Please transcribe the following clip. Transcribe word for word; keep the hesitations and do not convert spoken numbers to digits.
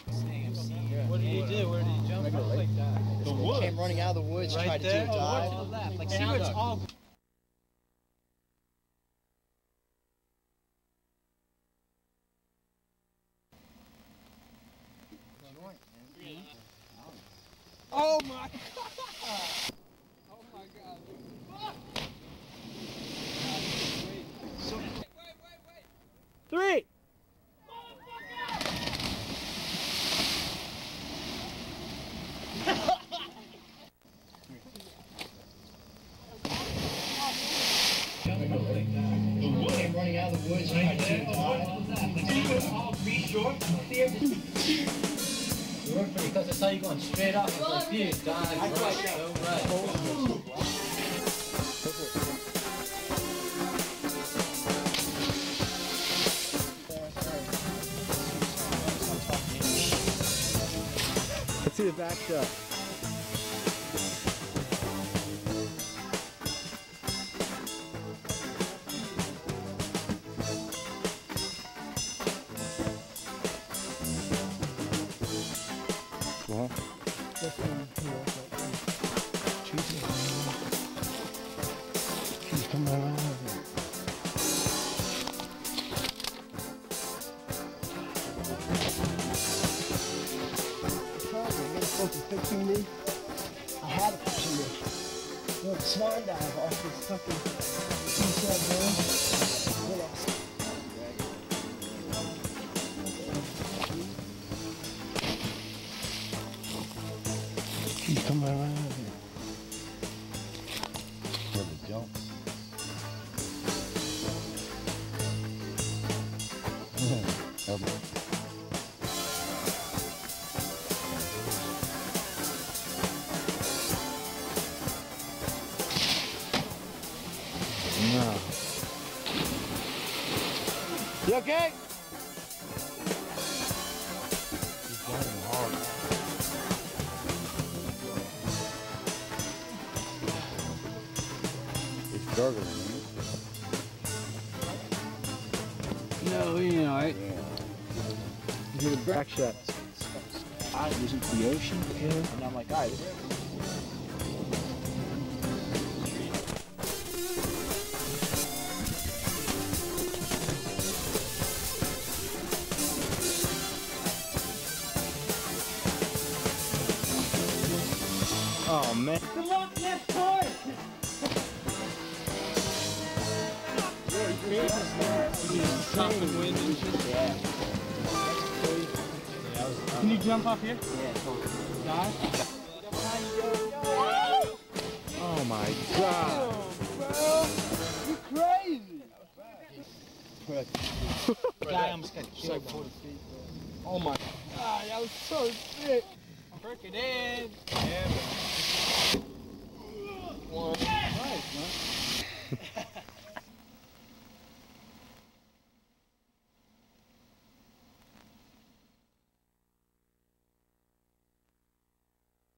What did he do? Where did he jump? Like that. The woods. Came running out of the woods, Right tried there? to do a Oh, dive. more to the left. Like, see where it's all. Oh my god! Oh my god. So, wait, wait, wait! Three! The wood came running out of the woods, tried to do a dive. All three short. You work pretty close. I saw you going straight up. I was like, dude, dive right, so right. Let's see the back shot. Well, she's coming around here. fifteen me. I had a fishing this. You know, swan dive off this fucking seashell there. You know. She's coming around here. For the jump. Elbow. No. You okay? He's driving hard. He's struggling, isn't he? No, you know, I. Yeah. You hear the back shot. I was into the ocean, yeah. And I'm like, all right. Oh man. Come on, left side. Stopping wind and shit. Yeah. Can you jump off here? Yeah, totally. Dive? Oh my god. Bro, you crazy. Guy almost got killed. Like forty feet. Oh my god, that was so sick. Perk it in. Yeah,